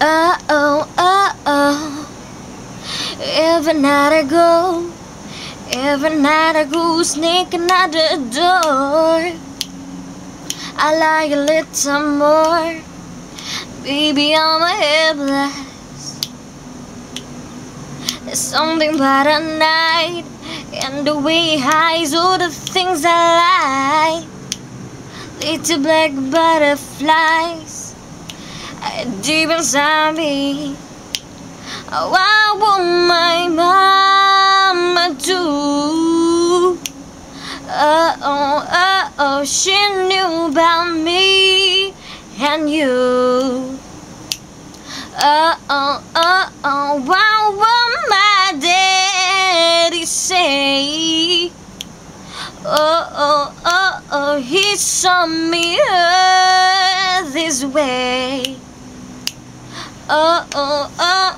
Oh. Every night I go sneaking out the door. I like a little more, baby, I'm a helpless. There's something about a night and the way he hides all the things I like. Little black butterflies deep inside me. Oh, I want my mama too. Oh, she knew about me and you. What would my daddy say? He saw me this way.